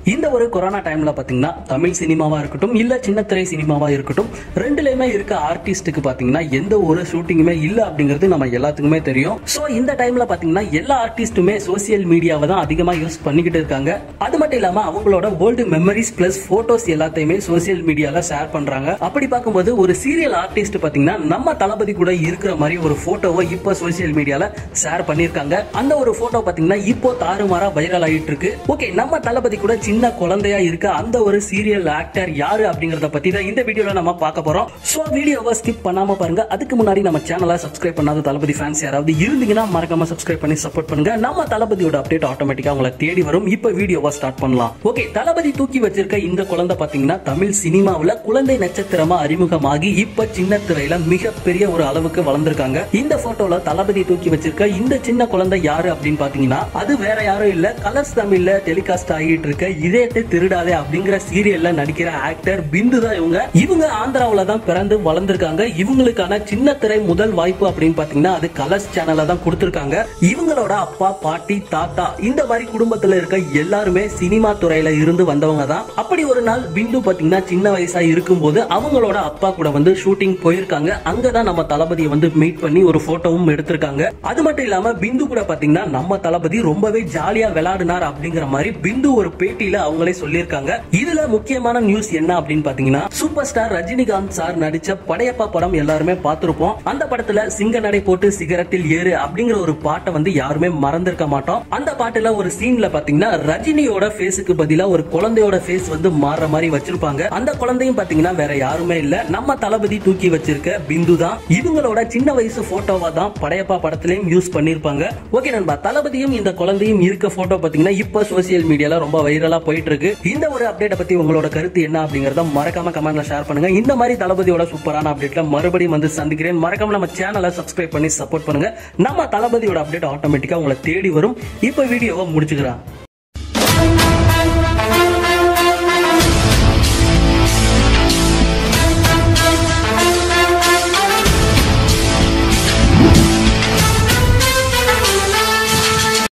இந்த ஒரு கொரோனா டைம்ல பாத்தீங்கன்னா தமிழ் சினிமாவா இருக்கட்டும் இல்ல சின்ன திரை சினிமாவா இருக்கட்டும் ரெண்டுலயுமே இருக்க ஆர்டிஸ்டுக்கு பாத்தீங்கன்னா எந்த ஒரு ஷூட்டிங்குமே இல்ல அப்படிங்கிறது நம்ம எல்லாத்துக்குமே தெரியும். சோ இந்த டைம்ல பாத்தீங்கன்னா எல்லா ஆர்டிஸ்டுமே சோசியல் மீடியாவை தான் அதிகமா யூஸ் பண்ணிக்கிட்டு இருக்காங்க. அது மட்டும் இல்லாம அவங்களோட ஓல்டு மெமரிஸ் பிளஸ் போட்டோஸ் எல்லாத்தையுமே சோசியல் மீடியால ஷேர் பண்றாங்க. அப்படி பார்க்கும்போது ஒரு சீரியல் ஆர்டிஸ்ட் பாத்தீங்கன்னா நம்ம தளபதி கூட இருக்கிற மாதிரி ஒரு போட்டோவை இப்போ சோசியல் மீடியால ஷேர் பண்ணிருக்காங்க. அந்த ஒரு போட்டோ பாத்தீங்கன்னா இப்போ தாறுமாறா வைரல் ஆயிட்டு இருக்கு. ஓகே, நம்ம தளபதி கூட சின்ன குழந்தையா இருக்க அந்த ஒரு சீரியல் ஆக்டர் யாரு அப்படிங்கறத பத்தி தான் இந்த வீடியோல நம்ம பார்க்க போறோம். சோ வீடியோவை ஸ்கிப் பண்ணாம பாருங்க. அதுக்கு முன்னாடி நம்ம சேனலை சப்ஸ்கிரைப் பண்ணாத தளபதி ஃபேன்ஸ் யாராவது இருந்தீங்கன்னா மறக்காம சப்ஸ்கிரைப் பண்ணி சப்போர்ட் பண்ணுங்க. நம்ம தளபதியோட அப்டேட் ஆட்டோமேட்டிக்கா உங்களை தேடி வரும். இப்போ வீடியோவை ஸ்டார்ட் பண்ணலாம். ஓகே, தளபதி தூக்கி வச்சிருக்க இந்த குழந்தை பாத்தீங்கன்னா தமிழ் சினிமாவுல குழந்தை நட்சத்திரமா அறிமுகமாகி இப்ப சின்ன திரையில மிகப்பெரிய ஒரு அளவுக்கு வளர்ந்திருக்காங்க. இந்த போட்டோல தளபதி தூக்கி வச்சிருக்க இந்த சின்ன குழந்தை யாரு அப்படின்னு பாத்தீங்கன்னா அது வேற யாரும் இல்ல, கலர்ஸ் தமிழ்ல டெலிகாஸ்ட் ஆகிட்டு இருக்க இதயத்தை திருடாதே அப்படிங்கிற சீரியல்ல நடிக்கிற ஆக்டர் பிந்து தான். இவங்க ஆந்திராவில தான் பிறந்து வளர்ந்திருக்காங்க. இவங்களுக்கான சின்ன திரை முதல் வாய்ப்பு அப்படின்னு பாத்தீங்கன்னா அது கலர்ஸ் சேனல்ல தான் கொடுத்திருக்காங்க. இவங்களோட அப்பா பாட்டி தாத்தா இந்த மாதிரி குடும்பத்துல இருக்க எல்லாருமே சினிமா துறையில இருந்து வந்தவங்க தான். அப்படி ஒரு நாள் பிந்து பாத்தீங்கன்னா சின்ன வயசா இருக்கும் போது அவங்களோட அப்பா கூட வந்து ஷூட்டிங் போயிருக்காங்க. அங்கதான் நம்ம தளபதியை வந்து மீட் பண்ணி ஒரு போட்டோவும் எடுத்திருக்காங்க. அது மட்டும் இல்லாம பிந்து கூட பாத்தீங்கன்னா நம்ம தளபதி ரொம்பவே ஜாலியா விளையாடினார் அப்படிங்கிற மாதிரி பிந்து ஒரு பேட்டியில அவங்களே சொல்லியிருக்காங்க. இதுல முக்கியமான நியூஸ் என்ன அப்படின்னு பாத்தீங்கன்னா சூப்பர் ஸ்டார் ரஜினிகாந்த் சார் நடிச்ச படையப்பா படம் எல்லாருமே பார்த்திருப்போம். அந்த படத்துல சிங்க நடை போட்டு சிகரத்தில் ஏறு அப்படிங்கிற ஒரு பாட்டை வந்து யாருமே மறந்திருக்க மாட்டோம். அந்த பாட்டுல ஒரு சீன்ல பாத்தீங்கன்னா ரஜினியோட ஃபேஸுக்கு பதிலா ஒரு குழந்தையோட ஃபேஸ் வந்து மாறுற மாதிரி வச்சிருப்பாங்க. அந்த குழந்தையும் பாத்தீங்கன்னா வேற யாருமே இல்ல, நம்ம தளபதி தூக்கி வச்சிருக்க பிந்து தான். இவங்களோட சின்ன வயசு போட்டோவா தான் படையப்பா படத்திலையும் யூஸ் பண்ணிருப்பாங்க. ஓகே நண்பா, தளபதியும் இந்த குழந்தையும் இருக்க போட்டோ பாத்தீங்கன்னா இப்ப சோசியல் மீடியால ரொம்ப வைரலா போயிட்டு இருக்கு. இந்த ஒரு அப்டேட் பத்தி உங்களோட கருத்து என்ன அப்படிங்கறத மறக்காம கமெண்ட்ல ஷேர் பண்ணுங்க. இந்த மாதிரி தளபதியோட சூப்பரான அப்டேட்ல மறுபடியும் வந்து சந்திக்கிறேன். மறக்காம நம்ம சேனலை சப்ஸ்கிரைப் பண்ணி சப்போர்ட் பண்ணுங்க. நம்ம தளபதியோட அப்டேட் ஆட்டோமேட்டிக்கா உங்களை தேடி வரும். இப்ப வீடியோவை முடிச்சுக்கிறேன்.